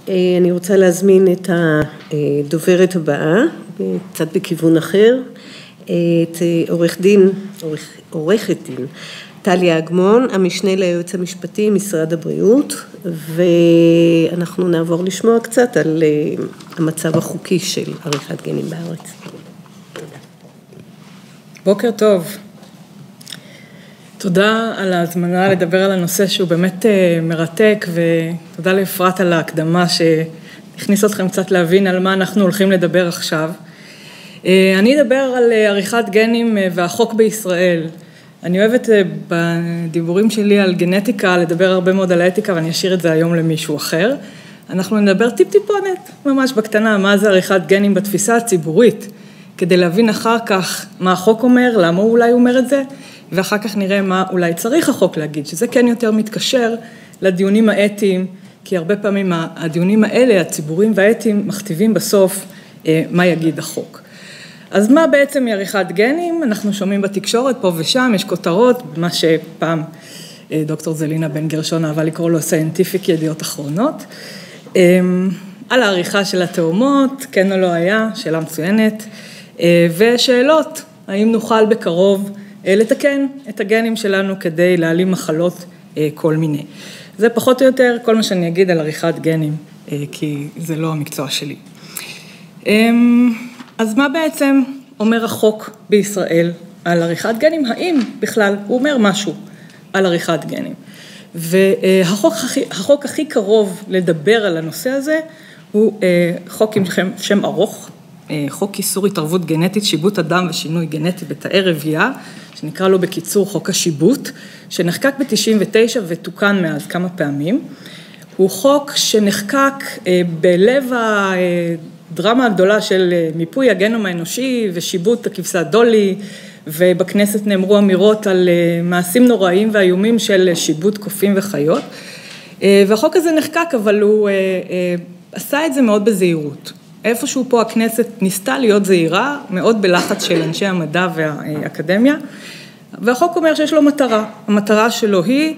אני רוצה להזמין את הדוברת הבאה, קצת בכיוון אחר, את עורכת דין טליה אגמון, המשנה ליועץ המשפטי משרד הבריאות, ואנחנו נעבור לשמוע קצת על המצב החוקי של עריכת גנים בארץ. בוקר טוב. תודה על ההזמנה לדבר על הנושא שהוא באמת מרתק, ותודה לאפרת על ההקדמה שהכניס אתכם קצת להבין על מה אנחנו הולכים לדבר עכשיו. אני אדבר על עריכת גנים והחוק בישראל. אני אוהבת בדיבורים שלי על גנטיקה לדבר הרבה מאוד על האתיקה, ואני אשאיר את זה היום למישהו אחר. אנחנו נדבר טיפ-טיפונת, ממש בקטנה, מה זה עריכת גנים בתפיסה הציבורית, כדי להבין אחר כך מה החוק אומר, למה הוא אולי אומר את זה, ואחר כך נראה מה אולי צריך החוק להגיד, שזה כן יותר מתקשר לדיונים האתיים, כי הרבה פעמים הדיונים האלה, הציבוריים והאתיים, מכתיבים בסוף מה יגיד החוק. אז מה בעצם היא עריכת גנים? אנחנו שומעים בתקשורת פה ושם, יש כותרות, מה שפעם דוקטור זלינה בן גרשון אהבה לקרוא לו סיינטיפיק ידיעות אחרונות, על העריכה של התאומות, כן או לא היה, שאלה מצוינת, ושאלות, האם נוכל בקרוב לתקן את הגנים שלנו כדי להעלים מחלות כל מיני. זה פחות או יותר כל מה שאני אגיד על עריכת גנים, כי זה לא המקצוע שלי. אז מה בעצם אומר החוק בישראל על עריכת גנים? האם בכלל הוא אומר משהו על עריכת גנים? והחוק הכי קרוב לדבר על הנושא הזה הוא חוק עם שם ארוך, חוק איסור התערבות גנטית, שיבוט אדם ושינוי גנטי בתאי רבייה, שנקרא לו בקיצור חוק השיבוט, שנחקק ב-99 ותוקן מאז כמה פעמים. הוא חוק שנחקק בלב הדרמה הגדולה של מיפוי הגנום האנושי ושיבוט הכבשה דולי, ובכנסת נאמרו אמירות על מעשים נוראים ואיומים של שיבוט קופים וחיות. והחוק הזה נחקק, אבל הוא עשה את זה מאוד בזהירות. איפשהו פה הכנסת ניסתה להיות זהירה, מאוד בלחץ של אנשי המדע והאקדמיה, והחוק אומר שיש לו מטרה. המטרה שלו היא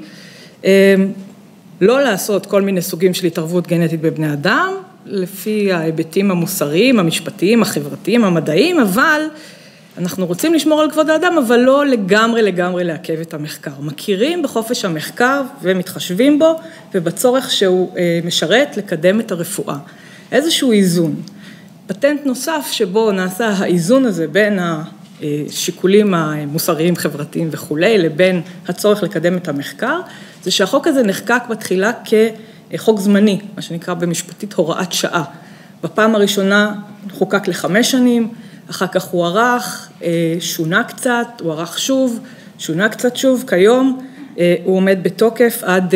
לא לעשות כל מיני סוגים של התערבות גנטית בבני אדם, לפי ההיבטים המוסריים, המשפטיים, החברתיים, המדעיים, אבל אנחנו רוצים לשמור על כבוד האדם, אבל לא לגמרי לעכב את המחקר. מכירים בחופש המחקר ומתחשבים בו, ובצורך שהוא משרת לקדם את הרפואה. איזשהו איזון. פטנט נוסף שבו נעשה האיזון הזה בין השיקולים המוסריים, חברתיים וכו', לבין הצורך לקדם את המחקר, זה שהחוק הזה נחקק בתחילה כחוק זמני, מה שנקרא במשפטית הוראת שעה. בפעם הראשונה חוקק ל5 שנים, אחר כך הוא ערך, שונה קצת, הוא ערך שוב, שונה קצת שוב, כיום הוא עומד בתוקף עד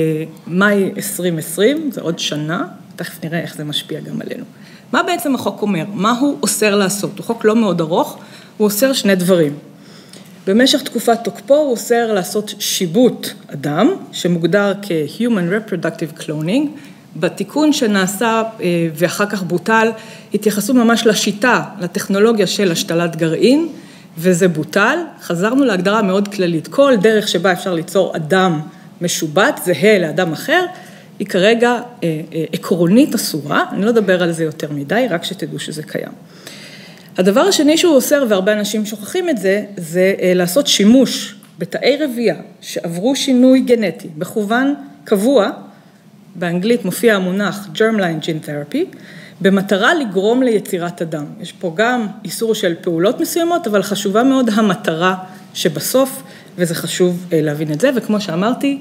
מאי 2020, זה עוד שנה, תכף נראה איך זה משפיע גם עלינו. מה בעצם החוק אומר? מה הוא אוסר לעשות? הוא חוק לא מאוד ארוך, הוא אוסר 2 דברים. במשך תקופת תוקפו הוא אוסר לעשות שיבוט אדם, שמוגדר כ-Human Reproductive Cloning, בתיקון שנעשה ואחר כך בוטל, התייחסו ממש לשיטה, לטכנולוגיה של השתלת גרעין, וזה בוטל. חזרנו להגדרה מאוד כללית. כל דרך שבה אפשר ליצור אדם משובט, זהה לאדם אחר, היא כרגע עקרונית אסורה, אני לא אדבר על זה יותר מדי, רק שתדעו שזה קיים. הדבר השני שהוא אוסר, והרבה אנשים שוכחים את זה, זה לעשות שימוש בתאי רבייה שעברו שינוי גנטי, בכוון קבוע, באנגלית מופיע המונח Germline Gene Therapy, במטרה לגרום ליצירת אדם. יש פה גם איסור של פעולות מסוימות, אבל חשובה מאוד המטרה שבסוף, וזה חשוב להבין את זה, וכמו שאמרתי,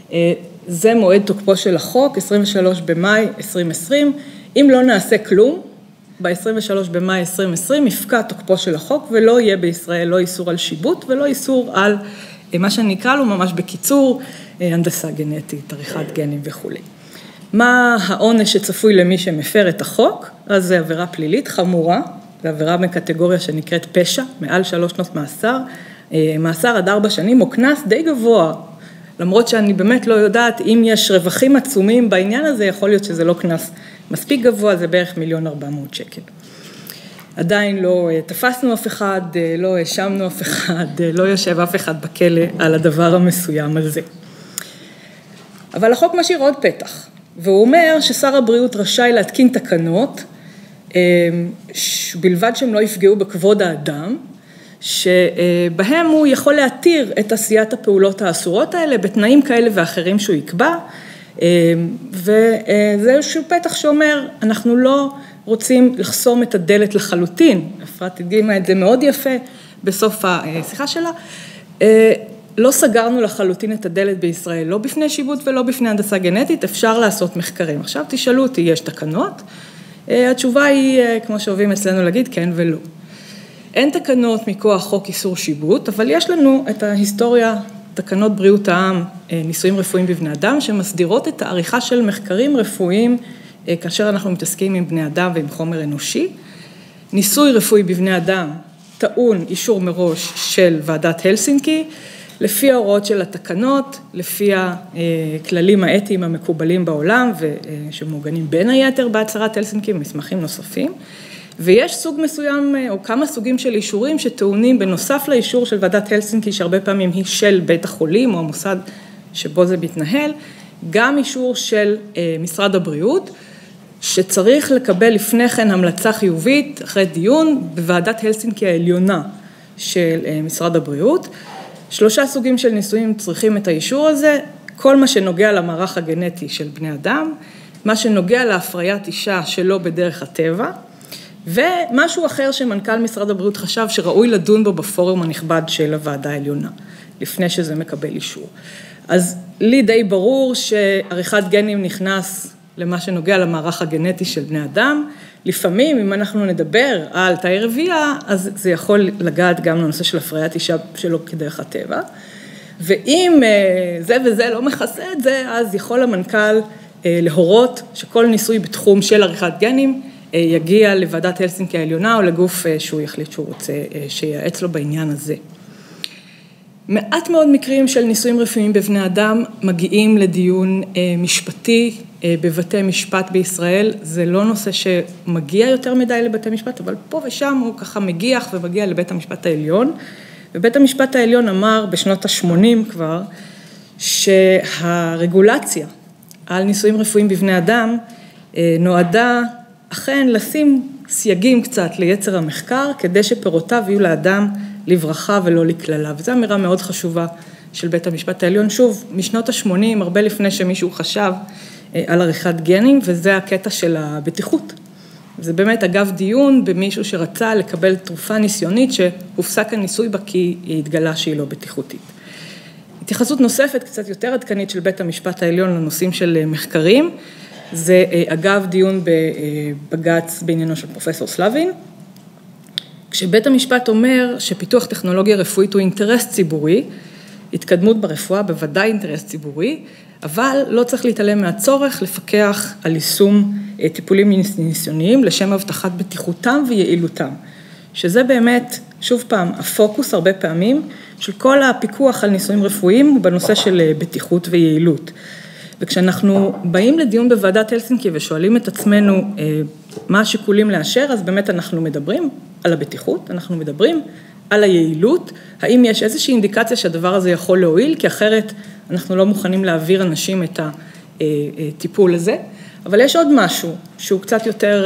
זה מועד תוקפו של החוק, 23 במאי 2020, אם לא נעשה כלום, ב-23 במאי 2020 יפקע תוקפו של החוק, ולא יהיה בישראל לא איסור על שיבוט, ולא איסור על מה שנקרא לו ממש בקיצור, הנדסה גנטית, עריכת גנים וכו'. מה העונש שצפוי למי שמפר את החוק? אז זה עבירה פלילית חמורה, זה עבירה בקטגוריה שנקראת פשע, מעל 3 שנות מאסר, מאסר עד 4 שנים, או קנס די גבוה, למרות שאני באמת לא יודעת אם יש רווחים עצומים בעניין הזה, יכול להיות שזה לא קנס מספיק גבוה, זה בערך 1,400,000 שקל. עדיין לא תפסנו אף אחד, לא האשמנו אף אחד, לא יושב אף אחד בכלא על הדבר המסוים הזה. אבל החוק משאיר עוד פתח. והוא אומר ששר הבריאות רשאי להתקין תקנות, בלבד שהם לא יפגעו בכבוד האדם, שבהם הוא יכול להתיר את עשיית הפעולות האסורות האלה בתנאים כאלה ואחרים שהוא יקבע, וזה איזשהו פתח שאומר, אנחנו לא רוצים לחסום את הדלת לחלוטין, אפרת הדגימה את זה מאוד יפה בסוף השיחה שלה, לא סגרנו לחלוטין את הדלת בישראל, לא בפני שיבוט ולא בפני הנדסה גנטית, אפשר לעשות מחקרים. עכשיו תשאלו אותי, יש תקנות? התשובה היא, כמו שאוהבים אצלנו להגיד, כן ולא. אין תקנות מכוח חוק איסור שיבוט, אבל יש לנו את ההיסטוריה, תקנות בריאות העם, ניסויים רפואיים בבני אדם, שמסדירות את העריכה של מחקרים רפואיים, כאשר אנחנו מתעסקים עם בני אדם ועם חומר אנושי. ניסוי רפואי בבני אדם טעון אישור מראש של ועדת הלסינקי, לפי ההוראות של התקנות, לפי הכללים האתיים המקובלים בעולם, ושמעוגנים בין היתר בהצהרת הלסינקי ומסמכים נוספים. ויש סוג מסוים, או כמה סוגים של אישורים שטעונים בנוסף לאישור של ועדת הלסינקי, שהרבה פעמים היא של בית החולים או המוסד שבו זה מתנהל, גם אישור של משרד הבריאות, שצריך לקבל לפני כן המלצה חיובית, אחרי דיון, בוועדת הלסינקי העליונה של משרד הבריאות. 3 סוגים של ניסויים צריכים את האישור הזה, כל מה שנוגע למערך הגנטי של בני אדם, מה שנוגע להפריית אישה שלא בדרך הטבע, ומשהו אחר שמנכ"ל משרד הבריאות חשב שראוי לדון בו בפורום הנכבד של הוועדה העליונה, לפני שזה מקבל אישור. אז לי די ברור שעריכת גנים נכנס למה שנוגע למערך הגנטי של בני אדם, לפעמים אם אנחנו נדבר על תאי רבייה, אז זה יכול לגעת גם לנושא של הפריית אישה שלא כדרך הטבע, ואם זה וזה לא מכסה את זה, אז יכול המנכ"ל להורות שכל ניסוי בתחום של עריכת גנים, יגיע לוועדת הלסינקי העליונה או לגוף שהוא יחליט שהוא רוצה שייעץ לו בעניין הזה. מעט מאוד מקרים של ניסויים רפואיים בבני אדם מגיעים לדיון משפטי בבתי משפט בישראל. זה לא נושא שמגיע יותר מדי לבתי משפט, אבל פה ושם הוא ככה מגיח ומגיע לבית המשפט העליון. ובית המשפט העליון אמר בשנות ה-80 כבר, שהרגולציה על ניסויים רפואיים בבני אדם נועדה אכן לשים סייגים קצת ליצר המחקר, כדי שפירותיו יהיו לאדם לברכה ולא לכללה. וזו אמירה מאוד חשובה של בית המשפט העליון. שוב, משנות ה-80, הרבה לפני שמישהו חשב על עריכת גנים, וזה הקטע של הבטיחות. זה באמת אגב דיון במישהו שרצה לקבל תרופה ניסיונית שהופסק הניסוי בה כי היא התגלה שהיא לא בטיחותית. התייחסות נוספת, קצת יותר עדכנית של בית המשפט העליון לנושאים של מחקרים, זה אגב דיון בבג"ץ בעניינו של פרופסור סלבין, כשבית המשפט אומר שפיתוח טכנולוגיה רפואית הוא אינטרס ציבורי, התקדמות ברפואה בוודאי אינטרס ציבורי, אבל לא צריך להתעלם מהצורך לפקח על יישום טיפולים ניסיוניים לשם הבטחת בטיחותם ויעילותם, שזה באמת, שוב פעם, הפוקוס הרבה פעמים של כל הפיקוח על ניסויים רפואיים בנושא של בטיחות ויעילות. וכשאנחנו באים לדיון בוועדת הלסינקי ושואלים את עצמנו מה השיקולים לאשר, אז באמת אנחנו מדברים על הבטיחות, אנחנו מדברים על היעילות, האם יש איזושהי אינדיקציה שהדבר הזה יכול להועיל, כי אחרת אנחנו לא מוכנים להעביר אנשים את הטיפול הזה, אבל יש עוד משהו שהוא קצת יותר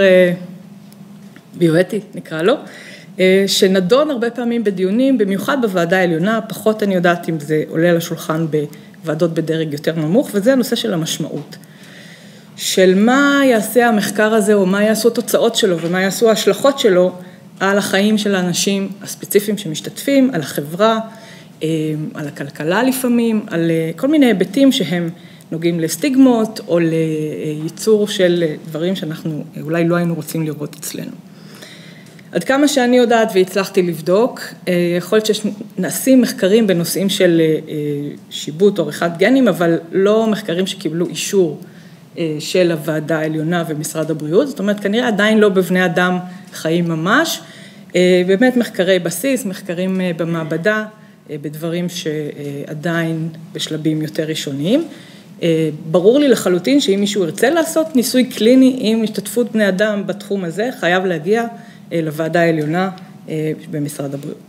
ביואטי, נקרא לו, שנדון הרבה פעמים בדיונים, במיוחד בוועדה העליונה, פחות אני יודעת אם זה עולה על השולחן בוועדות בדרג יותר נמוך, וזה הנושא של המשמעות. של מה יעשה המחקר הזה, או מה יעשו התוצאות שלו, ומה יעשו ההשלכות שלו, על החיים של האנשים הספציפיים שמשתתפים, על החברה, על הכלכלה לפעמים, על כל מיני היבטים שהם נוגעים לסטיגמות, או לייצור של דברים שאנחנו אולי לא היינו רוצים לראות אצלנו. עד כמה שאני יודעת והצלחתי לבדוק, יכול להיות שנעשים מחקרים בנושאים של שיבוט או עריכת גנים, אבל לא מחקרים שקיבלו אישור של הוועדה העליונה ומשרד הבריאות, זאת אומרת, כנראה עדיין לא בבני אדם חיים ממש, באמת מחקרי בסיס, מחקרים במעבדה, בדברים שעדיין בשלבים יותר ראשוניים. ברור לי לחלוטין שאם מישהו ירצה לעשות ניסוי קליני עם השתתפות בני אדם בתחום הזה, חייב להגיע לוועדה העליונה במשרד הבריאות.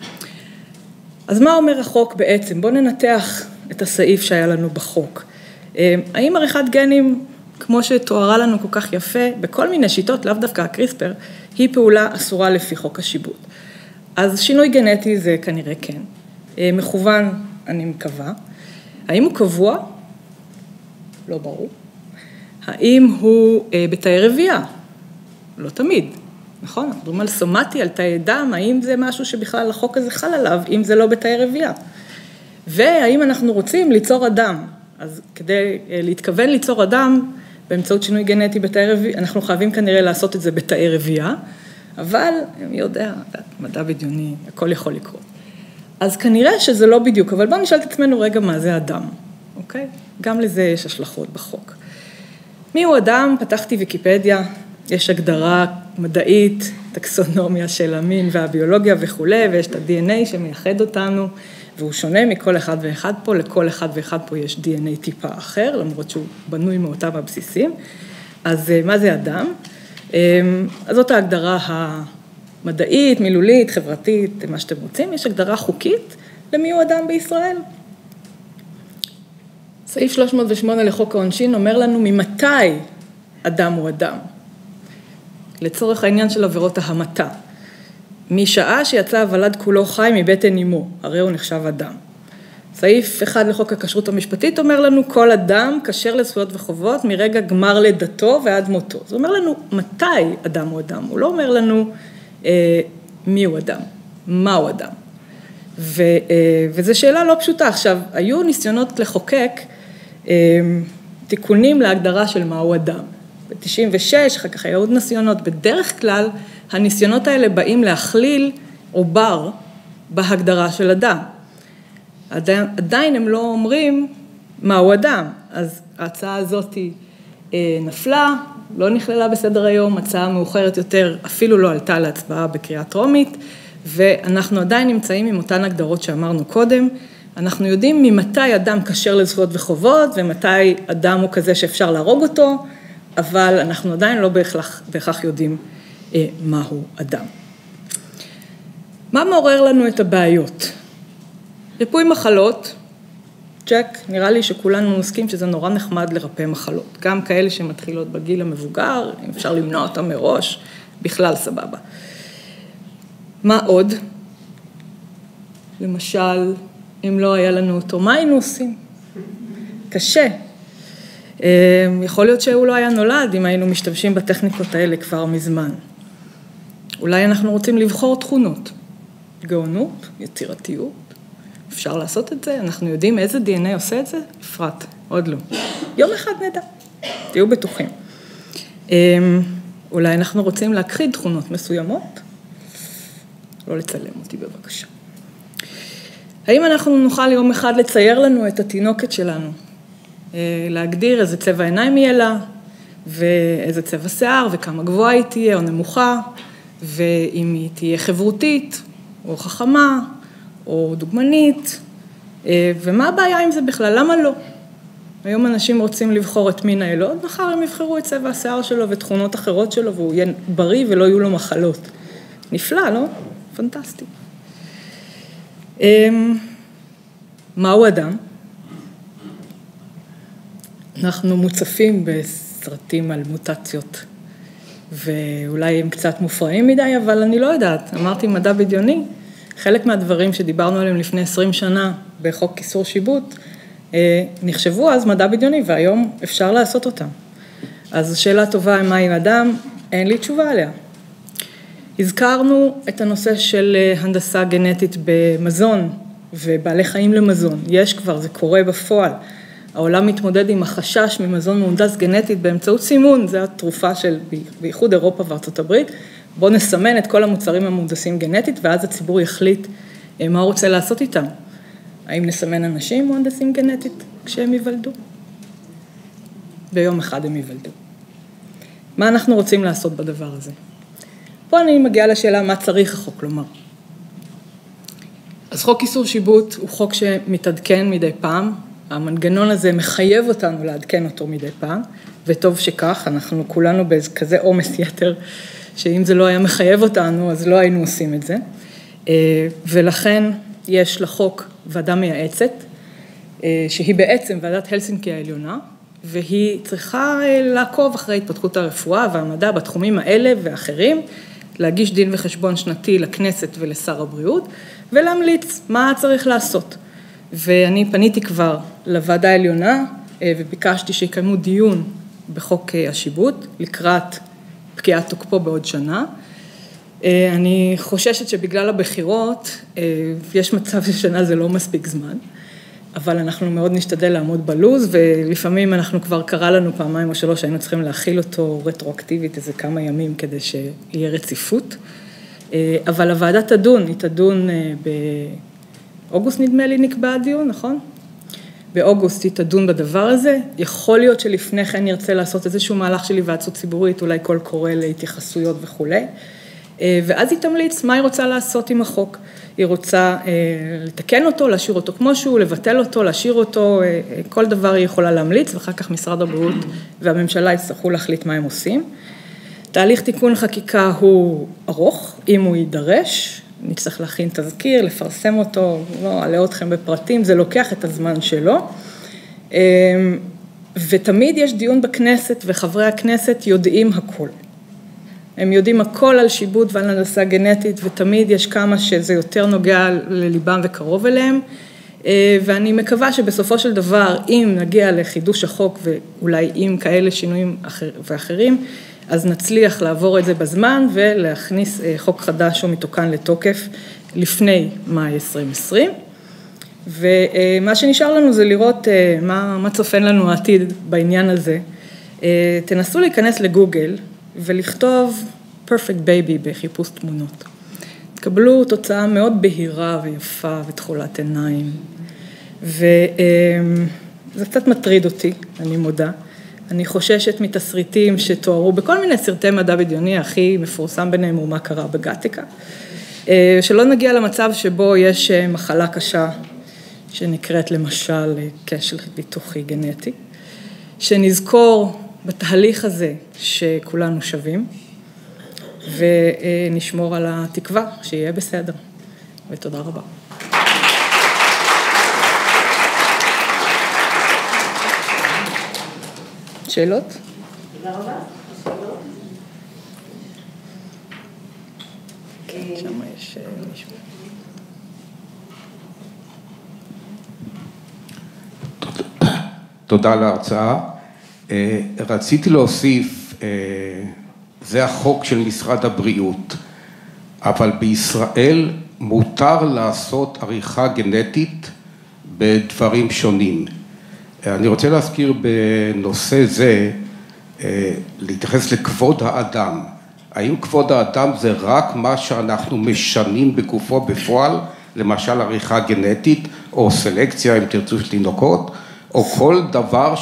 אז מה אומר החוק בעצם? בואו ננתח את הסעיף שהיה לנו בחוק. האם עריכת גנים, כמו שתוארה לנו כל כך יפה, בכל מיני שיטות, לאו דווקא הקריספר, היא פעולה אסורה לפי חוק השיבוט. אז שינוי גנטי זה כנראה כן. מכוון, אני מקווה. האם הוא קבוע? לא ברור. האם הוא בתאי רבייה? לא תמיד. נכון? אנחנו מדברים על סומטי, על תאי דם, האם זה משהו שבכלל החוק הזה חל עליו, אם זה לא בתאי רבייה? והאם אנחנו רוצים ליצור אדם? אז כדי להתכוון ליצור אדם, באמצעות שינוי גנטי בתאי רבייה, אנחנו חייבים כנראה לעשות את זה בתאי רבייה, אבל מי יודע, מדע בדיוני, הכל יכול לקרות. אז כנראה שזה לא בדיוק, אבל בואו נשאל את עצמנו רגע מה זה אדם, אוקיי? גם לזה יש השלכות בחוק. מי הוא אדם? פתחתי ויקיפדיה, יש הגדרה מדעית, טקסונומיה של המין והביולוגיה וכו', ויש את ה-DNA שמייחד אותנו, והוא שונה מכל אחד ואחד פה, לכל אחד ואחד פה יש DNA טיפה אחר, למרות שהוא בנוי מאותם הבסיסים. אז מה זה אדם? אז זאת ההגדרה המדעית, מילולית, חברתית, מה שאתם רוצים. יש הגדרה חוקית למי הוא אדם בישראל. סעיף 308 לחוק העונשין אומר לנו ממתי אדם הוא אדם. לצורך העניין של עבירות ההמתה. משעה שיצא הוולד כולו חי מבטן אמו, הרי הוא נחשב אדם. סעיף 1 לחוק הכשרות המשפטית אומר לנו, כל אדם כשר לזכויות וחובות מרגע גמר לידתו ועד מותו. זה אומר לנו, מתי אדם הוא אדם? הוא לא אומר לנו מי הוא אדם, מה הוא אדם. וזו שאלה לא פשוטה. עכשיו, היו ניסיונות לחוקק תיקונים להגדרה של מהו אדם. ב-96, אחר כך היו עוד ניסיונות. בדרך כלל, הניסיונות האלה באים להכליל עובר בהגדרה של אדם. עדיין הם לא אומרים מהו אדם. אז ההצעה הזאת נפלה, לא נכללה בסדר היום, הצעה מאוחרת יותר אפילו לא עלתה להצבעה בקריאה טרומית, ואנחנו עדיין נמצאים עם אותן הגדרות שאמרנו קודם. אנחנו יודעים ממתי אדם כשר לזכויות וחובות, ומתי אדם הוא כזה שאפשר להרוג אותו, אבל אנחנו עדיין לא בהכרח יודעים מהו אדם. מה מעורר לנו את הבעיות? ריפוי מחלות, צ'ק, נראה לי שכולנו נסכים שזה נורא נחמד לרפא מחלות. גם כאלה שמתחילות בגיל המבוגר, אם אפשר למנוע אותם מראש, בכלל סבבה. מה עוד? למשל, אם לא היה לנו אותו, מה היינו עושים? קשה. יכול להיות שהוא לא היה נולד אם היינו משתמשים בטכניקות האלה כבר מזמן. אולי אנחנו רוצים לבחור תכונות. גאונות, יצירתיות. אפשר לעשות את זה? אנחנו יודעים איזה DNA עושה את זה? אפרת, עוד לא. יום אחד נדע. תהיו בטוחים. אולי אנחנו רוצים להכחיד תכונות מסוימות? לא לצלם אותי בבקשה. האם אנחנו נוכל יום אחד לצייר לנו את התינוקת שלנו? להגדיר איזה צבע עיניים יהיה לה, ואיזה צבע שיער, וכמה גבוהה היא תהיה או נמוכה, ואם היא תהיה חברותית, או חכמה, או דוגמנית, ומה הבעיה עם זה בכלל? למה לא? היום אנשים רוצים לבחור את מין הילוד, מחר הם יבחרו את צבע השיער שלו ותכונות אחרות שלו, והוא יהיה בריא ולא יהיו לו מחלות. נפלא, לא? פנטסטי. מהו אדם? אנחנו מוצפים בסרטים על מוטציות, ואולי הם קצת מופרעים מדי, אבל אני לא יודעת. אמרתי מדע בדיוני, חלק מהדברים שדיברנו עליהם לפני 20 שנה בחוק איסור שיבוט, נחשבו אז מדע בדיוני, והיום אפשר לעשות אותם. אז שאלה טובה, מה עם אדם? אין לי תשובה עליה. הזכרנו את הנושא של הנדסה גנטית במזון ובעלי חיים למזון. יש כבר, זה קורה בפועל. העולם מתמודד עם החשש ממזון מהונדס גנטית באמצעות סימון, זו התרופה של בייחוד אירופה וארצות הברית. בואו נסמן את כל המוצרים המהונדסים גנטית, ואז הציבור יחליט מה הוא רוצה לעשות איתם. האם נסמן אנשים מהונדסים גנטית כשהם ייוולדו? ביום אחד הם ייוולדו. מה אנחנו רוצים לעשות בדבר הזה? פה אני מגיעה לשאלה מה צריך החוק לומר. אז חוק איסור שיבוט הוא חוק שמתעדכן מדי פעם, המנגנון הזה מחייב אותנו לעדכן אותו מדי פעם, וטוב שכך, אנחנו כולנו בכזה עומס יתר, שאם זה לא היה מחייב אותנו, אז לא היינו עושים את זה, ולכן יש לחוק ועדה מייעצת, שהיא בעצם ועדת הלסינקי העליונה, והיא צריכה לעקוב אחרי התפתחות הרפואה והמדע בתחומים האלה ואחרים, להגיש דין וחשבון שנתי לכנסת ולשר הבריאות, ולהמליץ מה צריך לעשות. ואני פניתי כבר לוועדה העליונה, וביקשתי שיקיימו דיון בחוק השיבוט, לקראת פקיעת תוקפו בעוד שנה. אני חוששת שבגלל הבחירות, יש מצב ששנה זה לא מספיק זמן, אבל אנחנו מאוד נשתדל לעמוד בלוז, ולפעמים אנחנו כבר קרה לנו פעמיים או שלוש, היינו צריכים להכיל אותו רטרואקטיבית איזה כמה ימים כדי שיהיה רציפות. אבל הוועדה תדון, היא תדון באוגוסט נדמה לי נקבע הדיון, נכון? באוגוסט היא תדון בדבר הזה, יכול להיות שלפני כן נרצה לעשות איזשהו מהלך של היוועצות ציבורית, אולי כל קורא להתייחסויות וכו'. ואז היא תמליץ מה היא רוצה לעשות עם החוק. היא רוצה לתקן אותו, להשאיר אותו כמו שהוא, לבטל אותו, להשאיר אותו, כל דבר היא יכולה להמליץ, ואחר כך משרד הבריאות והממשלה יצטרכו להחליט מה הם עושים. תהליך תיקון חקיקה הוא ארוך, אם הוא יידרש, נצטרך להכין תזכיר, לפרסם אותו, לא אעלה אתכם בפרטים, זה לוקח את הזמן שלו. ותמיד יש דיון בכנסת, וחברי הכנסת יודעים הכל. הם יודעים הכל על שיבוט ועל הנדסה גנטית, ותמיד יש כמה שזה יותר נוגע לליבם וקרוב אליהם, ואני מקווה שבסופו של דבר, אם נגיע לחידוש החוק, ואולי עם כאלה שינויים ואחרים, אז נצליח לעבור את זה בזמן, ולהכניס חוק חדש או מתוקן לתוקף לפני מאי 2020. ומה שנשאר לנו זה לראות מה צופן לנו העתיד בעניין הזה. תנסו להיכנס לגוגל, ולכתוב perfect baby בחיפוש תמונות. תקבלו תוצאה מאוד בהירה ויפה ותחולת עיניים. וזה קצת מטריד אותי, אני מודה. אני חוששת מתסריטים שתוארו בכל מיני סרטי מדע בדיוני, הכי מפורסם ביניהם הוא מה קרה בגטיקה. שלא נגיע למצב שבו יש מחלה קשה, שנקראת למשל כשל ביטוחי גנטי, שנזכור בתהליך הזה שכולנו שווים, ונשמור על התקווה שיהיה בסדר. ותודה רבה. שאלות? תודה רבה. שאלות? שם יש מישהו. תודה על ההרצאה. רציתי להוסיף, זה החוק של משרד הבריאות, אבל בישראל מותר לעשות עריכה גנטית בדברים שונים. אני רוצה להזכיר בנושא זה, להתייחס לכבוד האדם. האם כבוד האדם זה רק מה שאנחנו משנים בגופו בפועל, למשל עריכה גנטית או סלקציה, אם תרצו של תינוקות, או כל דבר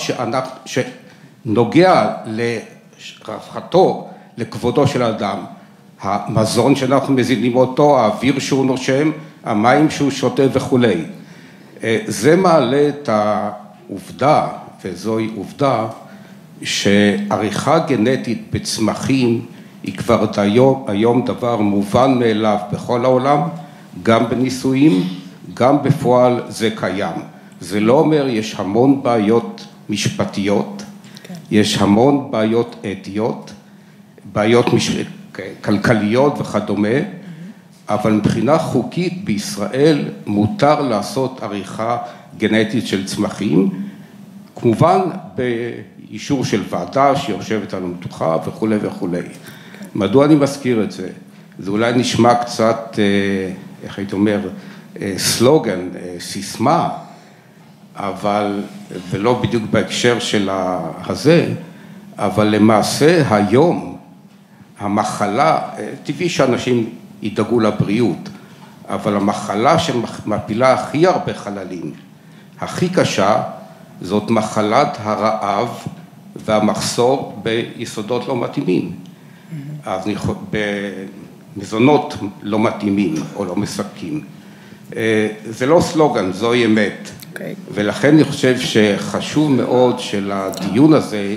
שנוגע לרווחתו, לכבודו של האדם, המזון שאנחנו מזינים אותו, האוויר שהוא נושם, המים שהוא שותה וכו'. זה מעלה את העובדה, וזוהי עובדה, שעריכה גנטית בצמחים היא כבר היום דבר מובן מאליו בכל העולם, גם בניסויים, גם בפועל זה קיים. זה לא אומר, יש המון בעיות משפטיות, יש המון בעיות אתיות, בעיות כלכליות וכדומה, אבל מבחינה חוקית בישראל מותר לעשות עריכה גנטית של צמחים, כמובן באישור של ועדה שיושבת על המדוכה וכו' וכו'. מדוע אני מזכיר את זה? זה אולי נשמע קצת, איך הייתי אומר, סלוגן, סיסמה, אבל, ולא בדיוק בהקשר של הזה, אבל למעשה היום המחלה, טבעי שאנשים ידאגו לבריאות, אבל המחלה שמפילה הכי הרבה חללים, הכי קשה, זאת מחלת הרעב והמחסור ביסודות לא מתאימים. אז במזונות לא מתאימים או לא מספקים. זה לא סלוגן, זוהי אמת. ולכן אני חושב שחשוב מאוד שלדיון הזה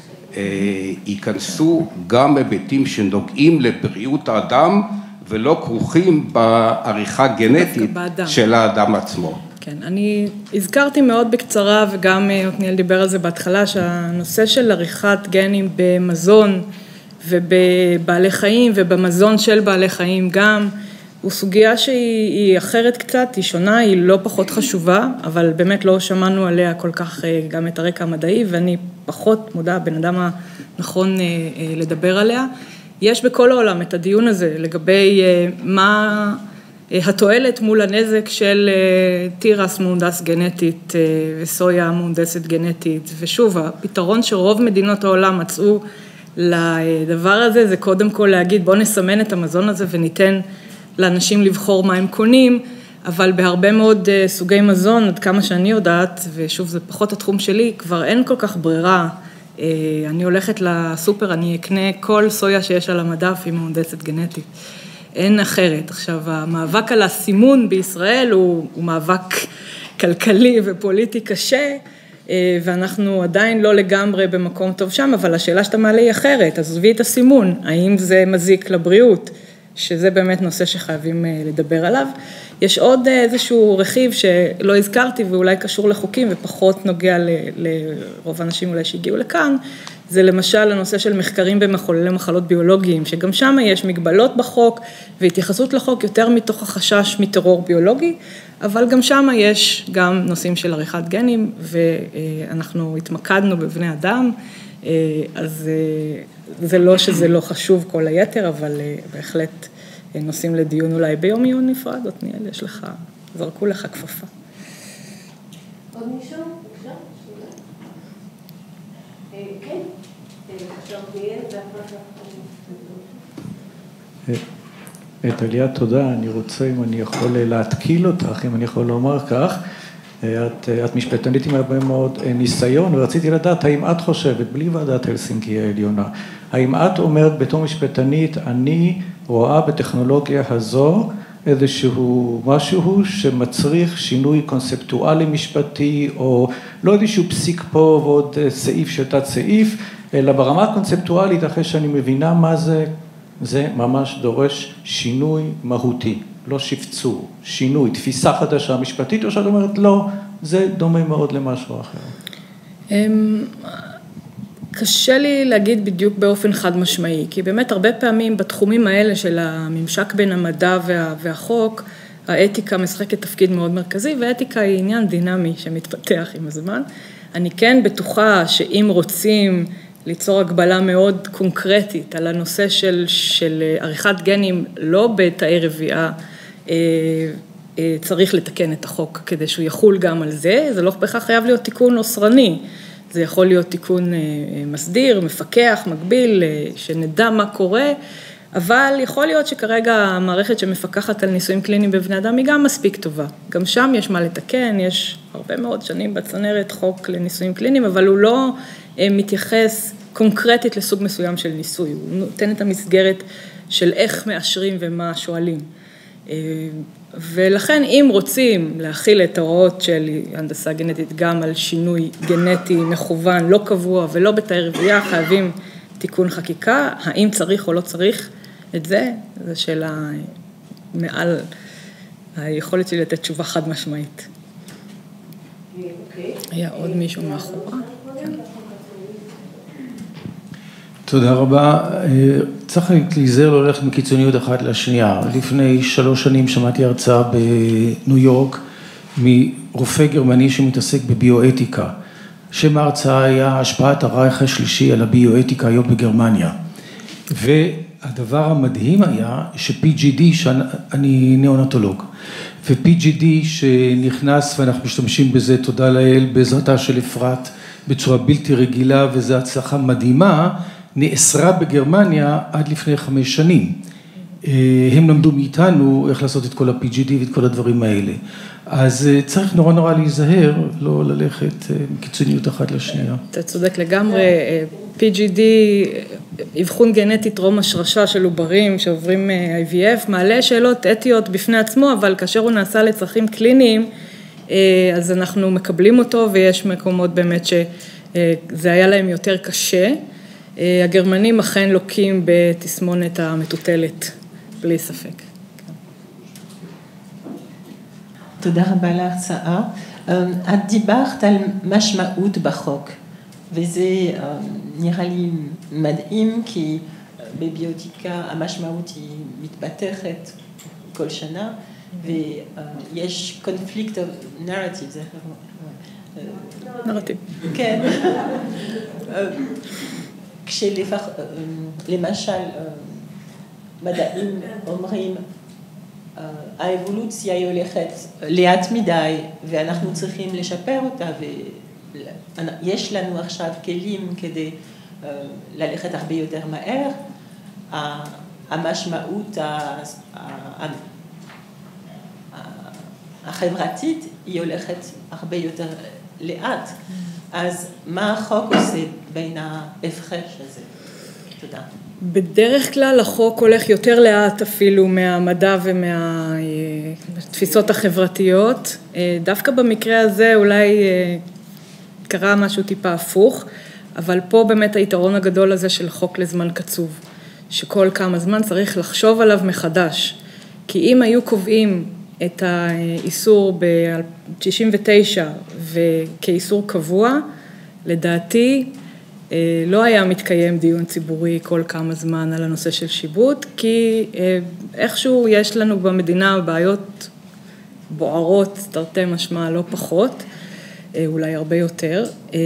ייכנסו גם היבטים שנוגעים לבריאות האדם ולא כרוכים בעריכה גנטית של האדם עצמו. כן, אני הזכרתי מאוד בקצרה, וגם עתניאל דיבר על זה בהתחלה, שהנושא של עריכת גנים במזון ובבעלי חיים ובמזון של בעלי חיים גם, הוא סוגיה שהיא אחרת קצת, היא שונה, היא לא פחות חשובה, אבל באמת לא שמענו עליה כל כך גם את הרקע המדעי, ואני פחות מודע, בן אדם הנכון לדבר עליה. יש בכל העולם את הדיון הזה לגבי מה התועלת מול הנזק של תירס מהונדס גנטית וסויה מהונדסת גנטית, ושוב, הפתרון שרוב מדינות העולם מצאו לדבר הזה, זה קודם כל להגיד בוא נסמן את המזון הזה וניתן לאנשים לבחור מה הם קונים, אבל בהרבה מאוד סוגי מזון, עד כמה שאני יודעת, ושוב זה פחות התחום שלי, כבר אין כל כך ברירה. אני הולכת לסופר, אני אקנה כל סויה שיש על המדף עם מהונדסת גנטית. אין אחרת. עכשיו, המאבק על הסימון בישראל הוא מאבק כלכלי ופוליטי קשה, ואנחנו עדיין לא לגמרי במקום טוב שם, אבל השאלה שאתה מעלה היא אחרת, אז עזבי את הסימון, האם זה מזיק לבריאות, שזה באמת נושא שחייבים לדבר עליו. יש עוד איזשהו רכיב שלא הזכרתי ואולי קשור לחוקים ופחות נוגע לרוב האנשים אולי שהגיעו לכאן, זה למשל הנושא של מחקרים במחוללי מחלות ביולוגיים, שגם שם יש מגבלות בחוק והתייחסות לחוק יותר מתוך החשש מטרור ביולוגי, אבל גם שם יש גם נושאים של עריכת גנים, ואנחנו התמקדנו בבני אדם, אז זה לא שזה לא חשוב כל היתר, אבל בהחלט נושאים לדיון אולי ביום עיון נפרד, עתניאל, יש לך, זרקו לך כפפה. עוד מישהו? אפשר? כן, עכשיו עתניאל, טליה, תודה. אני רוצה, אם אני יכול להתקיל אותך, אם אני יכול לומר כך, את משפטנית עם הרבה מאוד ניסיון, ורציתי לדעת, האם את חושבת, בלי ועדת הלסינקי העליונה, האם את אומרת בתור משפטנית, אני רואה בטכנולוגיה הזו איזשהו משהו שמצריך שינוי קונספטואלי משפטי, או לא איזשהו פסיק פה ועוד סעיף של תת סעיף, אלא ברמה הקונספטואלית, אחרי שאני מבינה מה זה, זה ממש דורש שינוי מהותי, לא שפצור, שינוי, תפיסה חדשה משפטית, או שאת אומרת לא, זה דומה מאוד למשהו אחר. קשה לי להגיד בדיוק באופן חד משמעי, כי באמת הרבה פעמים בתחומים האלה של הממשק בין המדע והחוק, האתיקה משחקת תפקיד מאוד מרכזי, והאתיקה היא עניין דינמי שמתפתח עם הזמן. אני כן בטוחה שאם רוצים ליצור הגבלה מאוד קונקרטית על הנושא של עריכת גנים לא בתאי רבייה, צריך לתקן את החוק כדי שהוא יחול גם על זה, זה לא בכך חייב להיות תיקון אוסרני, זה יכול להיות תיקון מסדיר, מפקח, מקביל, שנדע מה קורה, אבל יכול להיות שכרגע המערכת שמפקחת על ניסויים קליניים בבני אדם היא גם מספיק טובה. גם שם יש מה לתקן, יש הרבה מאוד שנים בצנרת חוק לניסויים קליניים, אבל הוא לא מתייחס קונקרטית לסוג מסוים של ניסוי, הוא נותן את המסגרת של איך מאשרים ומה שואלים. ולכן אם רוצים להכיל את ההוראות של הנדסה גנטית גם על שינוי גנטי מכוון, לא קבוע ולא בתאי רבייה, חייבים תיקון חקיקה, האם צריך או לא צריך את זה, זו שאלה מעל היכולת שלי לתת תשובה חד משמעית. היה עוד מישהו מאחורה? תודה רבה. צריך להיזהר לא ללכת מקיצוניות אחת לשנייה. לפני 3 שנים שמעתי הרצאה בניו יורק מרופא גרמני שמתעסק בביואתיקה. שם ההרצאה היה השפעת הרייך השלישי על הביואתיקה היום בגרמניה. והדבר המדהים היה ש-PGD, שאני נאונטולוג, ו-PGD שנכנס ואנחנו משתמשים בזה, תודה לאל, בעזרתה של אפרת, בצורה בלתי רגילה, וזו הצלחה מדהימה, נאסרה בגרמניה עד לפני 5 שנים. הם למדו מאיתנו איך לעשות את כל ה-PGD ואת כל הדברים האלה. אז צריך נורא להיזהר, לא ללכת מקיצוניות אחת לשנייה. אתה צודק לגמרי, PGD, אבחון גנטי טרום השרשה של עוברים שעוברים IVF, מעלה שאלות אתיות בפני עצמו, אבל כאשר הוא נעשה לצרכים קליניים, אז אנחנו מקבלים אותו, ויש מקומות באמת שזה היה להם יותר קשה. הגרמנים אכן לוקים בתסמונת המטוטלת, בלי ספק. תודה רבה להרצאה. את דיברת על משמעות בחוק, וזה נראה לי מדהים, כי בביוטיקה המשמעות היא מתפתחת כל שנה, ויש קונפליקט נרטיב, זה נרטיב. כן. למשל, מדעים אומרים, האבולוציה היא הולכת לאט מדי, ואנחנו צריכים לשפר אותה, ויש לנו עכשיו כלים כדי ללכת הרבה יותר מהר. המשמעות החברתית היא הולכת הרבה יותר לאט. אז מה החוק עושה בין ההפרש הזה? תודה. בדרך כלל החוק הולך יותר לאט אפילו מהמדע ומהתפיסות החברתיות. דווקא במקרה הזה אולי קרה משהו טיפה הפוך, אבל פה באמת היתרון הגדול הזה של חוק לזמן קצוב, שכל כמה זמן צריך לחשוב עליו מחדש. כי אם היו קובעים את האיסור ב-69 וכאיסור קבוע, לדעתי לא היה מתקיים דיון ציבורי כל כמה זמן על הנושא של שיבוט, כי איכשהו יש לנו במדינה בעיות בוערות, תרתי משמע, לא פחות, אולי הרבה יותר.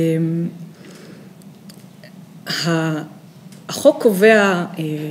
החוק קובע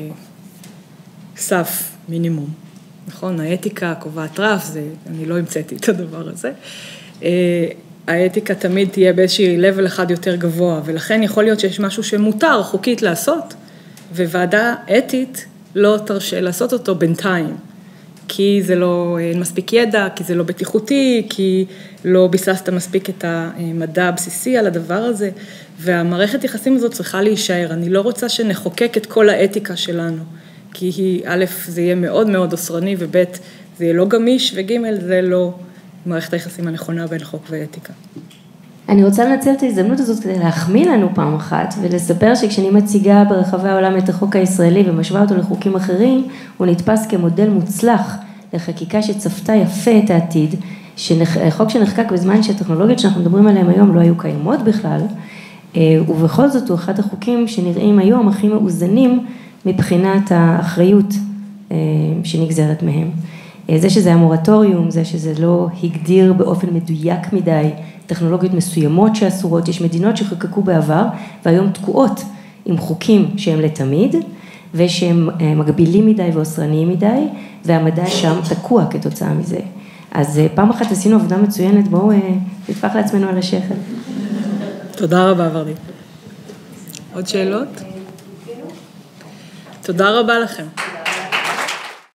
סף מינימום, נכון? האתיקה קובעת רף, אני לא המצאתי את הדבר הזה. האתיקה תמיד תהיה באיזושהי level אחד יותר גבוה, ולכן יכול להיות שיש משהו שמותר חוקית לעשות, וועדה אתית לא תרשה לעשות אותו בינתיים, כי זה לא מספיק ידע, כי זה לא בטיחותי, כי לא ביססת מספיק את המדע הבסיסי על הדבר הזה, והמערכת יחסים הזאת צריכה להישאר. אני לא רוצה שנחוקק את כל האתיקה שלנו, כי היא, א', זה יהיה מאוד מאוד אוסרני, וב', זה יהיה לא גמיש, וג', זה לא מערכת היחסים הנכונה בין חוק ואתיקה. אני רוצה לנצל את ההזדמנות הזאת כדי להחמיא לנו פעם אחת, ולספר שכשאני מציגה ברחבי העולם את החוק הישראלי ומשווה אותו לחוקים אחרים, הוא נתפס כמודל מוצלח לחקיקה שצפתה יפה את העתיד, חוק שנחקק בזמן שהטכנולוגיות שאנחנו מדברים עליהן היום לא היו קיימות בכלל, ובכל זאת הוא אחד החוקים שנראים היום הכי מאוזנים מבחינת האחריות שנגזרת מהם. זה שזה היה מורטוריום, זה שזה לא הגדיר באופן מדויק מדי טכנולוגיות מסוימות שאסורות, יש מדינות שחוקקו בעבר והיום תקועות עם חוקים שהם לתמיד ושהם מגבילים מדי ואוסרניים מדי והמדע שם תקוע כתוצאה מזה. אז פעם אחת עשינו עבודה מצוינת, בואו נטפח לעצמנו על השכל. תודה רבה ורדי. עוד שאלות? תודה רבה לכם.